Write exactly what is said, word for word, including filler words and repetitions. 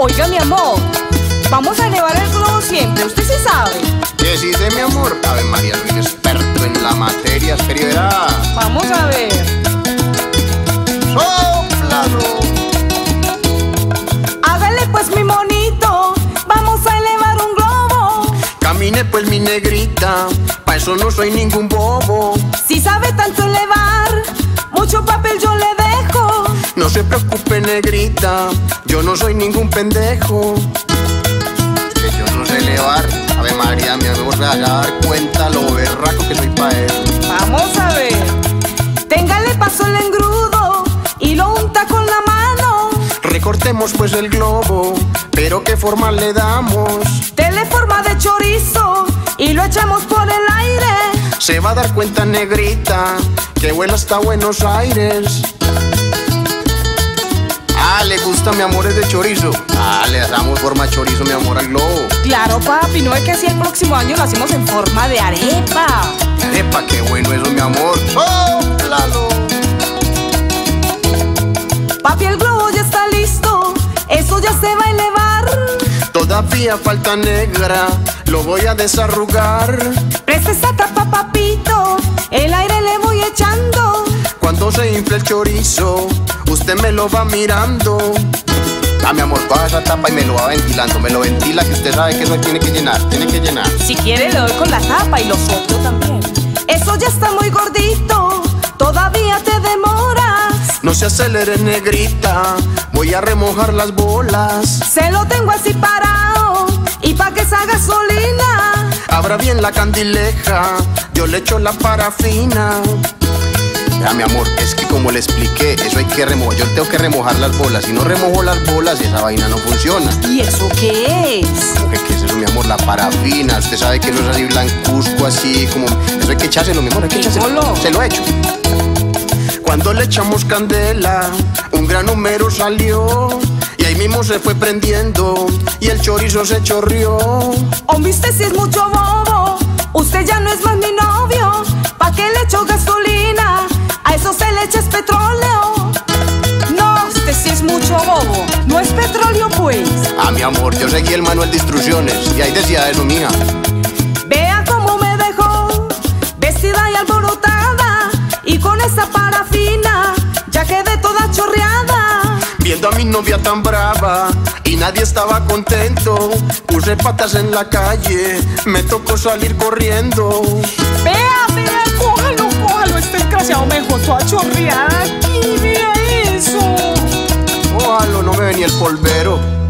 Oiga, mi amor, vamos a elevar el globo siempre, usted sí sabe. Que sí sé, mi amor. Ave María, soy experto en la materia, espera y verá. Vamos a ver. ¡Sóplalo! Hágale pues, mi monito, vamos a elevar un globo. Camine pues, mi negrita, pa' eso no soy ningún bobo. Si sabe tanto elevar, mucho papel yo le dejo. No se preocupe, negrita, yo no soy ningún pendejo. Que yo no sé elevar. Ave María, mi amor, me vaya a dar cuenta lo berraco que soy pa' él. Vamos a ver. Téngale paso el engrudo y lo unta con la mano. Recortemos pues el globo, pero ¿qué forma le damos? Dele forma de chorizo y lo echamos por el aire. Se va a dar cuenta, negrita, que vuela hasta Buenos Aires. Ah, le gusta, mi amor, es de chorizo. Ah, le damos forma de chorizo, mi amor, al globo. Claro, papi, no es que si el próximo año lo hacemos en forma de arepa. Arepa, qué bueno eso, mi amor. ¡Sóplalo! Papi, el globo ya está listo, eso ya se va a elevar. Todavía falta, negra, lo voy a desarrugar. Preste esa tapa, papito, el aire le voy echando. Cuando se infle el chorizo, usted me lo va mirando. Ah, mi amor, coja esa tapa y me lo va ventilando. Me lo ventila, que usted sabe que eso tiene que llenar, tiene que llenar. Si quiere le doy con la tapa y lo soplo también. Eso ya está muy gordito, todavía te demoras. No se acelere, negrita, voy a remojar las bolas. Se lo tengo así parado y pa' que esa gasolina. Abra bien la candileja, yo le echo la parafina. Ya, mi amor, es que como le expliqué, eso hay que remojar. Yo tengo que remojar las bolas. Si no remojo las bolas, esa vaina no funciona. ¿Y eso qué es? ¿Cómo que qué es eso, mi amor? La parafina. Usted sabe que eso es así blancuzco, así como... Eso hay que echárselo, mi amor, hay que echárselo. Se lo he hecho. Cuando le echamos candela, un gran número salió. Y ahí mismo se fue prendiendo y el chorizo se chorrió. Hombre, usted sí es mucho bobo. Usted ya no es más mi novio. ¿Pa' qué le echo gasolina? A eso se le echa es petróleo. No, usted sí es mucho bobo. No es petróleo, pues. Ah, mi amor, yo seguí el manual de instrucciones y ahí decía eso, mija. Vea cómo me dejó, vestida y alborotada, y con esa parafina ya quedé toda chorreada. Viendo a mi novia tan brava y nadie estaba contento, puse patas en la calle, me tocó salir corriendo. Vea, vea, cójalo, cójalo, este desgraciado me dejó toda chorreada aquí, vea eso. Ojalá no me venía el polvero.